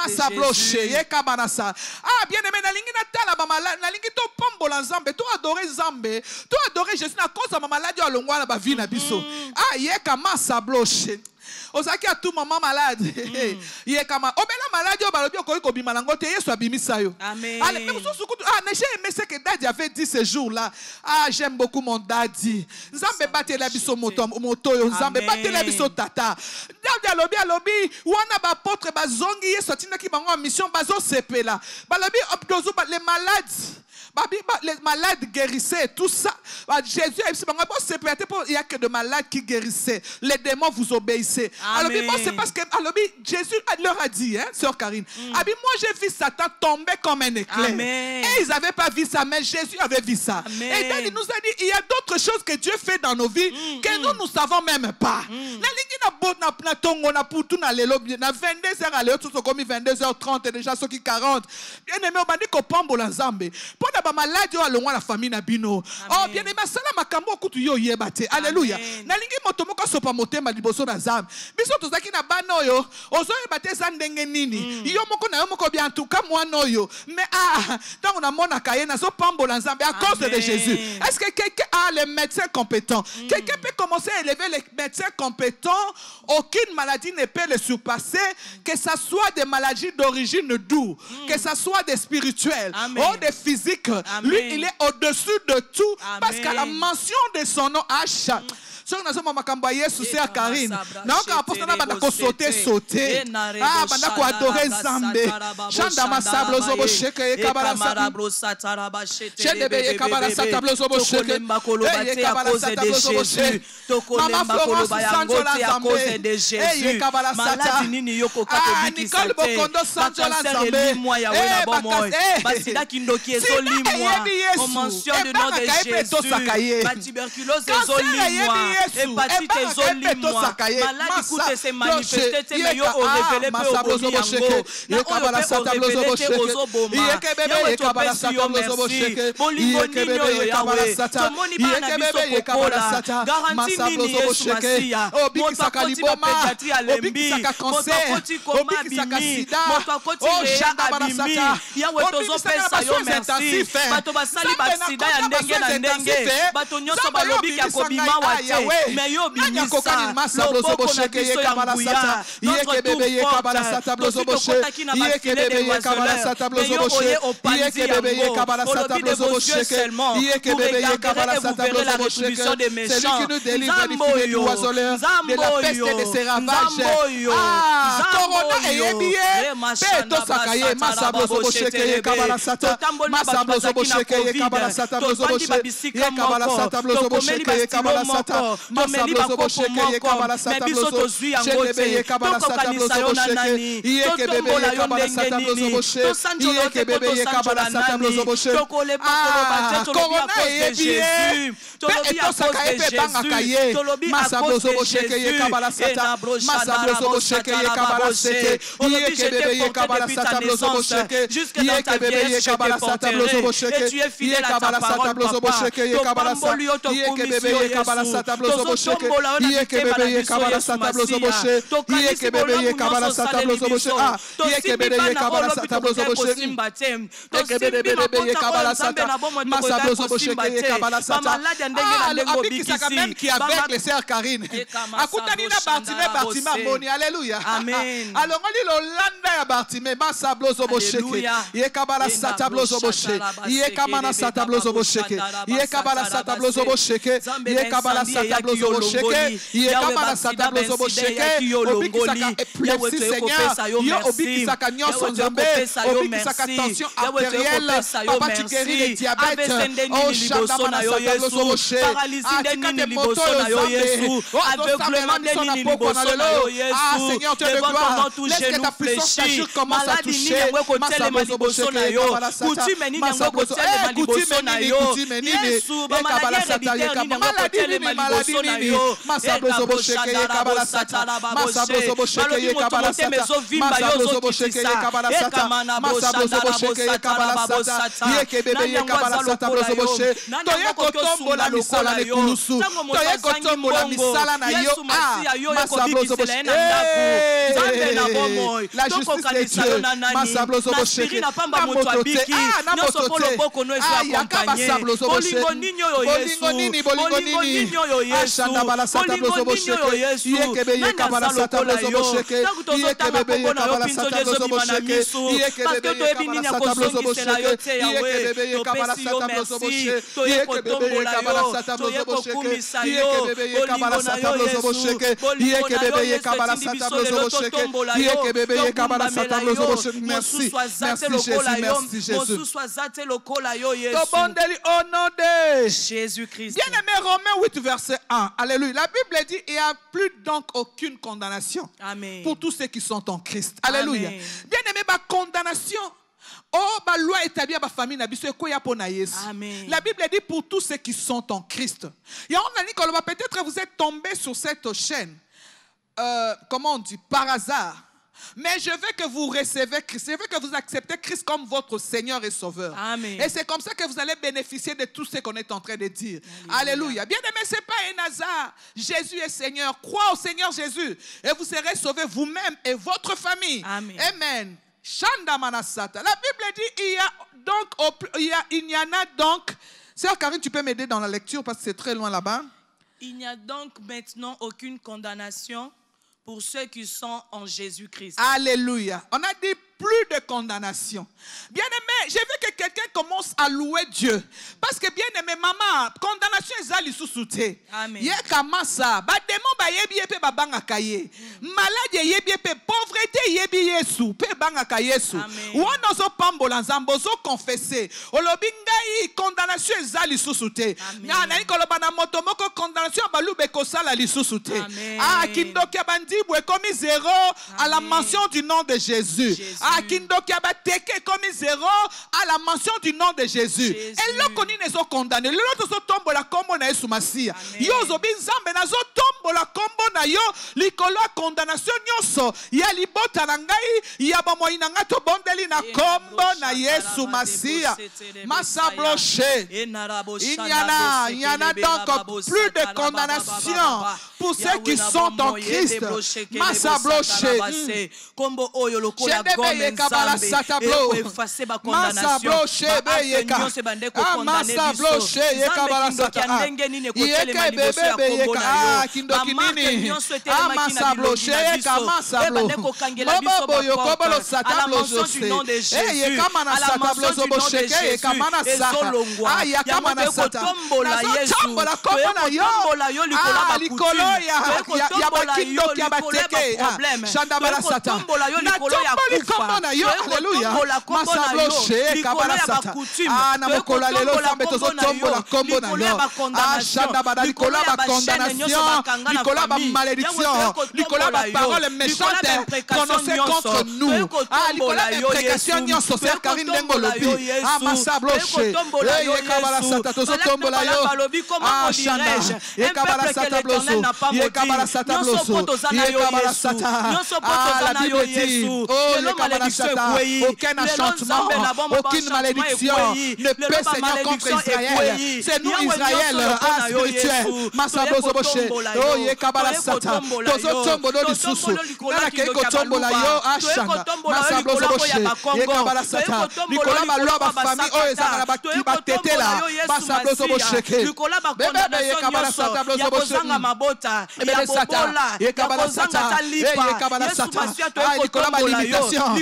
bien-aimé, nalingi to pombola nzambe, to adorer nzambe, to adorer Jésus na cause ma maladie alongwa na ba vie na biso. Yeka masa bloche. Ozaki à tout moment malade. Il est comme obela malade yo balobi ko ko bimalango te Yesu abimisa yo.
Amen.
Allez, j'ai aimé ce que Daddy avait dit ce jour-là. Ah, j'aime beaucoup mon Daddy. Nzambe bate la biso moto yo, Nzambe bate la biso tata. Daddy alobi wana ba apôtre ba zongi Yesu tina ki bango mission bazo sepela. Balobi opdozo les malades. Les malades guérissaient, tout ça. Jésus a dit, il n'y a que de malades qui guérissaient. Les démons vous obéissaient. Alors, bon, c'est parce que Jésus leur a dit, hein, sœur Karine, moi j'ai vu Satan tomber comme un éclair.
Amen.
Et ils n'avaient pas vu ça, mais Jésus avait vu ça.
Amen.
Et il nous a dit, il y a d'autres choses que Dieu fait dans nos vies que nous ne savons même pas. Na 22h30 déjà ceux qui 40. Bien aimé, on m'a dit qu'on pombo la Zambé. Malade yo alongwa la famille na bino. Oh bien aimé sala makambo kutu yo yebate. Alléluia. Na lingi moto moko sopa motema liboso na Zambé. Biso tozaki na bana oyo ozo yebate za ndenge nini. Yo moko na yo moko bien tout comme mwana oyo. Mais tant on a mona kaye na so pambola Zambé à cause de Jésus. Est-ce que quelqu'un a les médecins compétents? Quelqu'un peut commencer à élever les médecins compétents. Aucune maladie ne peut les surpasser, que ça soit des maladies d'origine douce, que ça soit des spirituelles ou des physiques. Lui, il est au-dessus de tout. Amen. Parce qu'à la mention de son nom, à chaque. Si on a dit Makamba Yesu c'est Karine. Non, quand apostole n'a pas sauter. Ah, banda ko adorer Zambé. Chanda masablo zobo sheke e kabala sata. Chende kabala sata blo zobo sheke. E kabala sata blo zobo sheke. Mama Florence Sanjola Zambé. E kabala sata. Ah, Nicole Bokondo Sanjola Zambé.
Basida kindoki ezolimwa. On mentionne le nom de Jésus. La tuberculose ezolimwa. Hépatite ezolimwa. Maladi kute se manifeste me yo o révélé pe o bomi yango. Na o révélé te ozoboma. Yawe topesi yo merci. Bolingo nini yo Yawe. Tomoni bana biso kokola. Garanti nini Yesu Masiya. Moto akoti ba pédiatrie alembi. Moto akoti koma bimi. Moto akoti rea abimi. Yawe tozopesa yo merci. Bato basali basida ya ndenge na ndenge. Bato nyonso balobi ya kobima wate. Mais yo bimisa loboko na biso ya nguya notre tout porte tosi tokotaki na bafile de oiseleur mais yo oye opanzi yango olobi de vos yeux seulement vous regarderez et vous verrez la rétribution des méchants Nzamboyo Nzamboyo Nzamboyo Nzamboyo Masabosakaye totambola babazaki na Covid topandi babisika moko tokomeli bastilo moko tomeli bakopo moko mais biso tozwi yango te tokokanisa yo na nani totombola yo ndenge nini tosanjola te po tosanjola nani tokoleba koloba te tolobi à cause de Jésus tolobi à cause de Jésus tolobi à cause de Jésus et na brochada la brochete olobi je t'ai porté depuis ta naissance jusque dans ta vieillesse je t'ai porté et tu es fidèle à ta parole papa topamboli yo tokumisi yo Yesu tozotombola yo na mitema na biso Yesu Masiya tokanisi bolamu nyonso osaleli biso tosimbi bana olobi tokokia kosimba te tosimbi mabota oyo Nzambe na bomoi tokokia kosimba te bamaladi ya ndenge na ndenge obikisi
avec les sœurs Karine akutani na Bartimée moni alléluia alongoli lolanda ya Bartimée masablo zobo sheke ye kabala satablo zobo sheke ye kamana satablo zobo sheke ye kabala satablo zobo sheke ye kabala satablo zobo sheke ye kabala satablo zobo sheke obikisaka epilepsie Seigneur yo obikisaka nyonso Nzambe obikisaka tension artérielle papa tu guéris le diabète oh chanda na satablo zobo sheke
paralysie liboso na yo Yesu aveuglement nini liboso na yo Yesu devant ton nom tout genou fléchi maladi nini yango ekotelema liboso na yo coutume nini yango ekotelema liboso na yo Yesu bamaladi héréditaire nini yango ekotelema liboso na yo ekaboshada rabosata rababoshe balobi motu motema ezovimba yo ozokitisa ekamana boshada rabosata rababosata nani yango aza lokola yo nani yango okoki osunga lokola yo ntango moto azangi mbongo Yesu Masiya yo ekobikisela ye na ndako Nzambe na na bomoi
La justice de Dieu.
tokokanisa na nani na spiri na pamba moto abiki nyonso po loboko no ezo akompanye bolingo nini oyo Yesu bolingo nini oyo Yesu bolingo nini oyo Yesu nani aza lokola yo ntango tozotanga kombo na yo mpinzoli ezobima na miso parceke toyebi nini ya kozongisela yo te yawe topesi yo merci toye kotombola yo toye kokumisa yo bolingo na yo Yesu bolingo na yo Yesu etindi biso lelo totombola yo tokumbamela yo mosusu aza te lokola yo mosusu aza te lokola yo Yesu
tobondeli au nom de
Jésus-Christ.
Bien aimé, Romains 8 verset 1. Alléluia. La Bible dit il n'y a plus donc aucune condamnation pour tous ceux qui sont en Christ. Alléluia. Bien aimé, ma condamnation. Oh, ma loi établie ma famille n'a biso ekoya pona Yesu. La Bible dit pour tous ceux qui sont en Christ. Et on a dit que peut-être vous êtes tombé sur cette chaîne. Comment on dit, par hasard. Mais je veux que vous recevez Christ. Je veux que vous acceptez Christ comme votre Seigneur et Sauveur.
Amen.
Et c'est comme ça que vous allez bénéficier de tout ce qu'on est en train de dire. Alléluia. Bien aimé, ce n'est pas un hasard. Jésus est Seigneur. Crois au Seigneur Jésus. Et vous serez sauvés vous-même et votre famille.
Amen.
Amen. Shanda Manasata. La Bible dit il y en a donc. Sœur Karine, tu peux m'aider dans la lecture parce que c'est très loin là-bas.
Il n'y a donc maintenant aucune condamnation pour ceux qui sont en Jésus-Christ.
Alléluia. On a dit plus de condamnation. Bien aimé, je veux que quelqu'un commence à louer Dieu. Parce que bien aimé, maman, condamnation est allée sous soute.
Amen.
Yé comment ça? Ba démon ba yebi yepe ba banga kaye. Malade yebi yepe pauvreté yebi Yesu. Pe banga kaye Yesu. Ou on oso pambola nzambo zo confesser. Olobinga yi condamnation est allée sous soute. Na na ikoloba na moto moko condamnation ba lube ko sala li sous soute. Ah kindoki abandi bwe comme zéro à la mention du nom de Jésus. Ah, kindoki abateke comme zéro à la mention du nom de Jésus. Et là, qu'on est condamné. Le lot de tombe la combo na Yesu Masia. Yo zobi nzambe na zo tombe la combo na yo. Likolo condamnation nyoso. Ya libota na ngai. Ya bamo inanga to bondeli na combo na Yesu Masia. Massa bloché. Il y en a donc plus de condamnation pour ceux qui sont en Christ. Massa bloché.
Combo oyo lokola
Kabala satablo. Massa bloché beyeka. Massa bloché yekabala sata. Yeke bebe yeka. Ah kindoki nini. Massa bloché yeka massa blo. Bobo yokobolo satablo jose. Yeka mana satablo zobo sheke yeka mana sata. Ah yeka mana sata. Nazotambola komona yo. Ah likolo ya bakindoki ya bateke. Shanda bala sata. Natomboli komona yo. Alléluia. Masabloche kabala sata. Ah na mokola lelo sambe tozo tombola kombo na yo. Ah shanda bada likola ba condamnation, likola ba malédiction, likola ba parole méchante prononcée contre nous. Ah likola ba prédication nyonso ser Karine Ndengo lobi. Ah masabloche. Eh kabala sata tozo tombola yo. Ah shanda. Eh kabala sata bloso. Eh kabala sata bloso. Eh kabala sata. Ah la Bible dit. Oh le kabala sata. Aucun enchantement, aucune malédiction ne peut s'élever contre Israël. C'est nous Israël, spirituel. Masabo Zoboche, oh Yekabala Sata, Tozo Tombo do Susu, Nana Keiko Tombo la yo, Ashana, Masabo Zoboche, Yekabala Sata, Nicolas Maloba famille, oh Ezara Bakiba Tete la, Masabo Zoboche, Bébé Yekabala Sata, Zoboche, Bébé Sata, Yekabala Sata, Yekabala Sata, Nicolas Malimitation,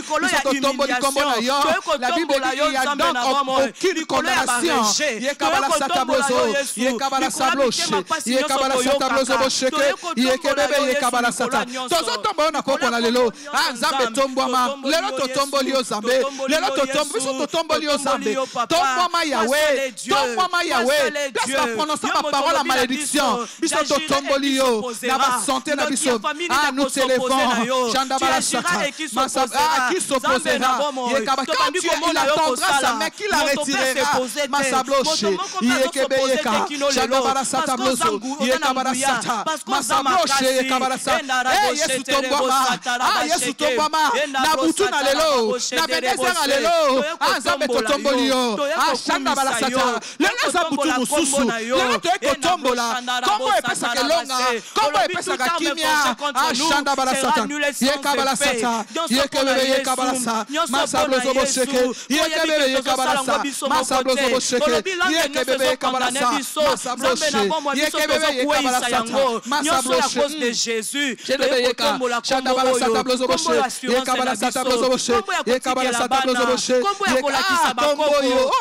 la Bible dit il y a donc aucune condamnation. Yekabala satablozo, Yekabala sabloche, Yekabala satablozo bosheke, Yekebebe Yekabala sata. Tozo tombo na koko na lelo. Ah Nzambe tombwama, lelo to tombo lio Zambe, lelo to tombo, biso to tombo lio Zambe. Tombwama Yahweh, tombwama Yahweh. Laisse la prononcer ma parole à malédiction. Biso to tombo lio, na ba santé na biso. Ah nous t'élevons, Jandabala sata. Ah qui s'opposera? Quand Dieu il attendra sa main, qui la retirera. Masabloche, Yekebeyeka, Jandabala sata bloso, Yekabala sata, Masabloche, Yekabala sata. Eh Yesu tombama, ah Yesu tombama, na butu na lelo na bendezer na lelo nzambe totomboli yo ashanda balasata lelo za butu mosusu lelo toyei kotombola kombo epesaka elonga kombo epesaka kimia ashanda balasata yeka balasata yekebebe yeka balasa masablo zobosheke yekebebe yeka balasa masablo zobosheke yekebebe yeka balasa masablo yekebebe yeka balasa masablo de Jésus shanda balasata blo zobosheke yeka balasata blo zobosheke yeka balasata blo zobosheke yeka kombo yo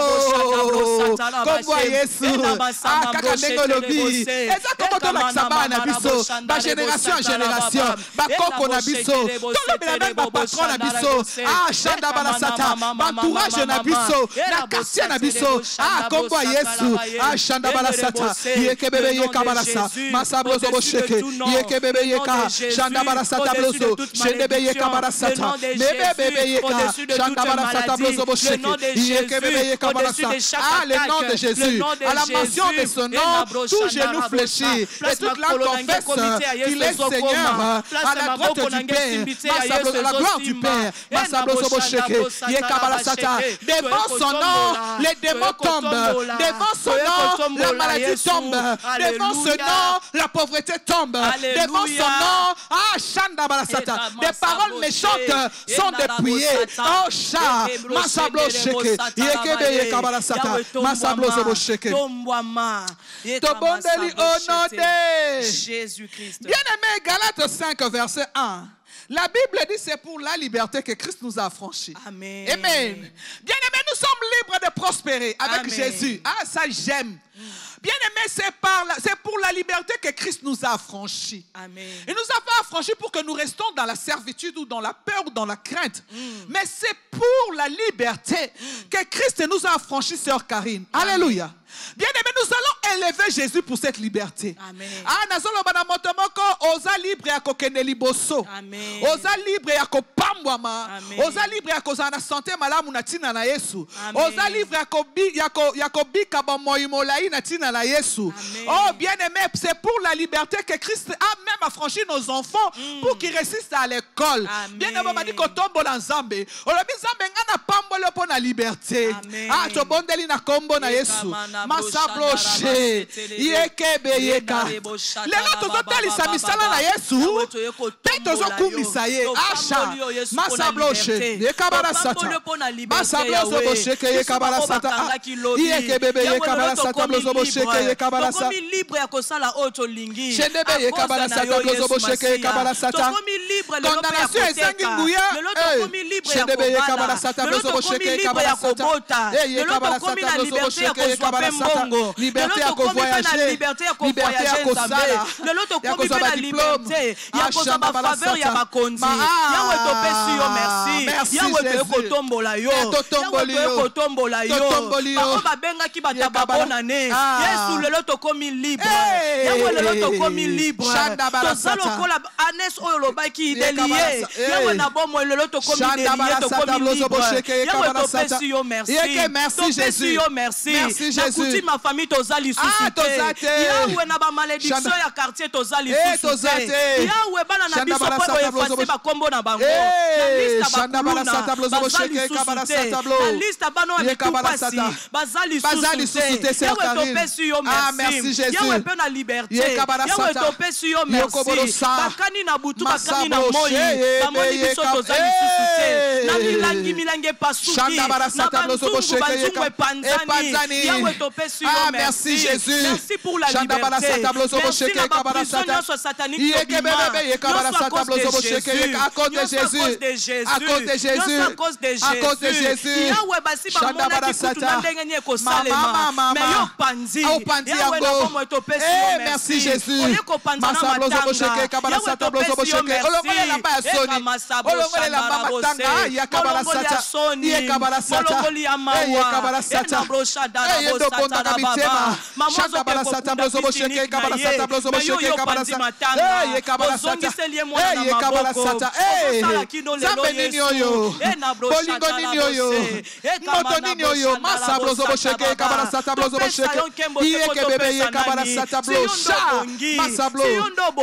kombo Yesu kaka ndenge lobi eza kombo tolakisa bana na biso ba génération en génération bakoko na biso tolobela même bapatron na biso shanda balasata bantourage na biso na quartier na biso kombo Yesu shanda balasata yekebebe yeka balasa masablo zobosheke yekebebe yeka shanda balasata blozo shendebe yeka balasata bebebe yeka shanda balasata blozo bosheke yekebebe yeka balasa le nom de Jésus à la mention de son nom tout genou fléchit et toute langue confesse qu'il est Seigneur à la droite du Père à la gloire du Père masablo zobosheke yeka balasata devant son nom les démons tombent devant son nom la maladie tombe devant ce nom la pauvreté tombe devant son nom shanda balasata des paroles méchantes sont dépouillées sha masablo sheke yekebe yeka balasata masablo zobosheke tobondeli au nom de
Jésus-Christ.
Bien-aimé, Galates 5 verset 1. La Bible dit c'est pour la liberté que Christ nous a affranchis.
Amen.
Amen. Bien-aimés, nous sommes libres de prospérer avec
Amen.
Jésus. Ça j'aime. Bien-aimés, c'est pour la liberté que Christ nous a affranchis.
Amen.
Il nous a fait affranchir pour que nous restons dans la servitude ou dans la peur ou dans la crainte. Mais c'est pour la liberté que Christ nous a affranchis, sœur Karine. Alléluia. Bien-aimés, nous allons élever Jésus pour cette liberté.
Amen.
Oza libre ya kokende liboso.
Amen.
Oza libre ya kopambwama.
Amen.
Oza libre ya kozala na santé malamu na tina na Yesu.
Amen.
Oza libre ya kobika bamoyi molai na tina na Yesu.
Amen.
Oh bien-aimé, c'est pour la liberté que Christ a même affranchi nos enfants pour qu'ils résistent à l'école. Bien-aimé, m'a dit kotombola nzambe. Olobi nzambe ngana pambolo po na liberté.
Amen.
Tobondeli na kombo na Yesu. Masabloche yekebe yeka lelo tozotalisa misala na Yesu pe tozokumisa ye asha masabloche yeka balasata masablozo bosheke yeka balasata yekebebe yeka balasata blozo bosheke yeka balasata shendebe yeka balasata blozo bosheke yeka balasata condamnation ezangi nguya shendebe yeka balasata blozo bosheke yeka balasata yeka balasata blozo bosheke yeka balasata liberté à voyager, liberté à kosala, ya kozwa ba diplôme, ya kozwa ba faveur ya bakonzi. Yawe topesi yo merci. Yawe kotombola yo. Yawe kotombola yo. Bako babengaki batabona ne. Yesu lelo tokomi libre. Yawe lelo tokomi libre. Tozalo kola anes oyo lobaki delié. Yawe na bomo lelo tokomi delié tokomi libre. Yawe topesi yo merci. Merci Jésus.
Merci Jésus. Ma famille tozali suscité. Yawe na ba malédiction ya quartier tozali suscité. Yawe bana na biso po effacer ba kombo na bango. La liste bano ya kupasi bazali suscité. Yawe topesi yo merci. Yawe pe na liberté. Yawe topesi yo merci. Bakani na butu bakani na moi. Bamoni biso tozali suscité. Na milangi pasuki. Na banzungu epanzani. Yawe topesi yo
merci Jésus.
Merci pour la liberté. Merci la prison satanique.
À cause de Jésus. À cause de Jésus.
À cause de Jésus.
À cause de Jésus.
Yawe basi ba mona ki kutu na ndenge nye ko salema. Mais yo panzi. Yawe na bomo topesi yo merci.
Merci Jésus.
Oye ko panza na matanga. Yawe topesi yo merci.
Olongole la ba soni. Olongole la ba matanga ya kabala sata. Ye kabala sata.
Olongole ya mawa.
Ye kabala sata. tobondaka mitema shanda bala sata blozo bosheke kabala sata blozo bosheke kabala sata ye kabala sata ye kabala sata zambe nini oyo bolingo nini oyo moto nini oyo masa blozo bosheke kabala sata blozo bosheke ye kebebe ye kabala sata blosha masa blo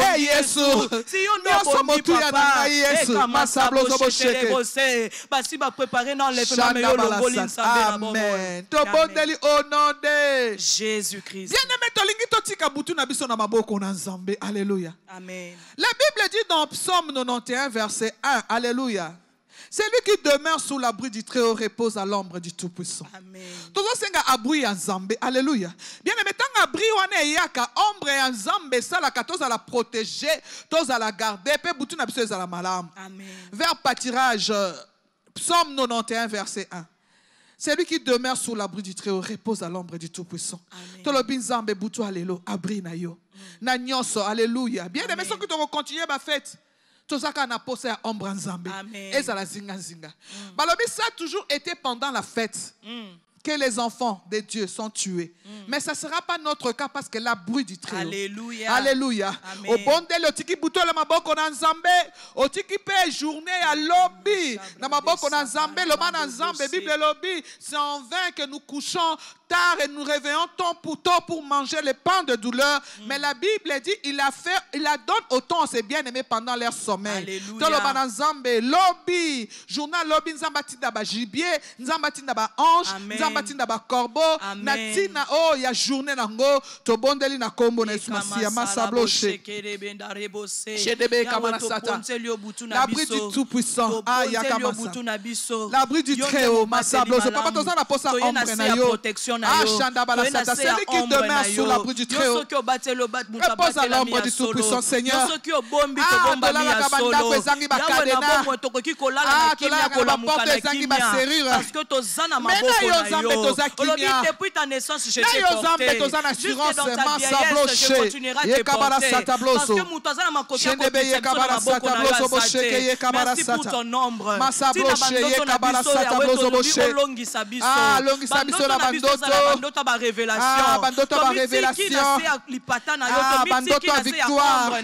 Yesu nyonso motuya na ngai Yesu masa blozo bosheke
basi ba préparer dans l'enlèvement mais olongoli nsambe na bomo.
Amen. Tobondeli au nom de
Jésus-Christ.
Bien-aimé tolingi totika butu na biso na maboko na Nzambe. Alléluia.
Amen.
La Bible dit dans Psaume 91 verset 1, alléluia. Celui qui demeure sous l'abri du Très-Haut repose à l'ombre du Tout-Puissant.
Amen.
Tozo senga abri ya Nzambe. Alléluia. Bien-aimé tanga abri wana yaka ombre ya Nzambe sala ka toza la protéger, toza la garder, pe butu na biso ezala malamu.
Amen.
Vers pâturage Psaume 91 verset 1. Celui qui demeure sous l'abri du Très-Haut repose à l'ombre du Tout-Puissant. Tolobi Nzambe butu alelo abri na yo. Na nyonso alléluia. Bien aimé soki to continuer ba fête. Tozaka na pose ya ombre Nzambe. Ezala zinga zinga. Balobi ça a toujours été pendant la fête. Que les enfants de Dieu sont tués. Mais ça ne sera pas notre cas parce que l'abri du Très-Haut.
Alléluia.
Alléluia. Au bon délai, au tiki buto la maboko na Nzambe, au tiki pe journée à lobby, na maboko na Nzambe, le man na Nzambe, Bible lobby, c'est en vain que nous couchons tard et nous réveillons tôt pour manger le pain de douleur. Mais la Bible dit, il la donne autant à ses bien-aimés pendant leur sommeil.
Alléluia.
Tolo man na Nzambe, lobby, journal lobby, Nzamba tinda ba gibier, Nzamba tinda ba ange, Nzamba tinda ba corbeau, na tina oh ya journée nango, to bondeli na kombo na esmasia masabloche. Shedebe kamana sata. L'abri du Tout-Puissant, ah ya kamasa. L'abri du Très-Haut, masabloche. Papa toza na posa ombre na yo. Ah shanda bala sata. Celui qui demeure sous l'abri du Très-Haut, repose à l'ombre du Tout-Puissant, Seigneur. Ah tola la kabanda kwezangi bakadena. Ah tola la porte ezangi ba serrure.
Parce que tozana maboko na yo. Depuis ta naissance, je t'ai porté. Jusque dans ta vieillesse, je continuerai à te porter. Parce que Moutazana m'a copié merci pour ton ombre. Bandoto ba révélation. Bandoto ba révélation. Bandoto victoire.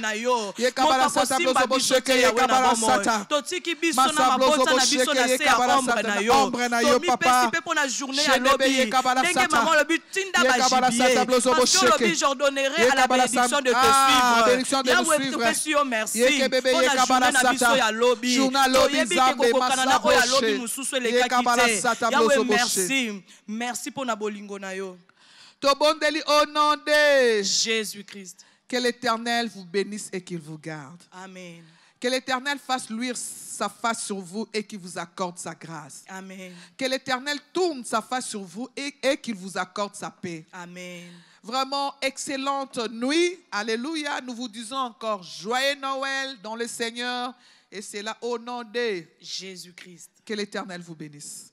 Totiki biso na mabota na biso na se ya ombre na yo. Papa. Journée à lobby. Dès maman le but tinda ba gibier. Parce que le but j'ordonnerai à la bénédiction de te suivre. Yahweh te pèse merci. Pour la journée na biso ya lobby. Toyebi ke kokokana na oya lobby mususu eleka kite. Yahweh merci. Merci pour na bolingo na yo.
Tobondeli au nom de
Jésus-Christ.
Que l'Éternel vous bénisse et qu'il vous garde.
Amen.
Que l'Éternel fasse luire sa face sur vous et qu'il vous accorde sa grâce.
Amen.
Que l'Éternel tourne sa face sur vous et qu'il vous accorde sa paix.
Amen.
Vraiment excellente nuit. Alléluia. Nous vous disons encore joyeux Noël dans le Seigneur. Et c'est là au nom de
Jésus-Christ.
Que l'Éternel vous bénisse.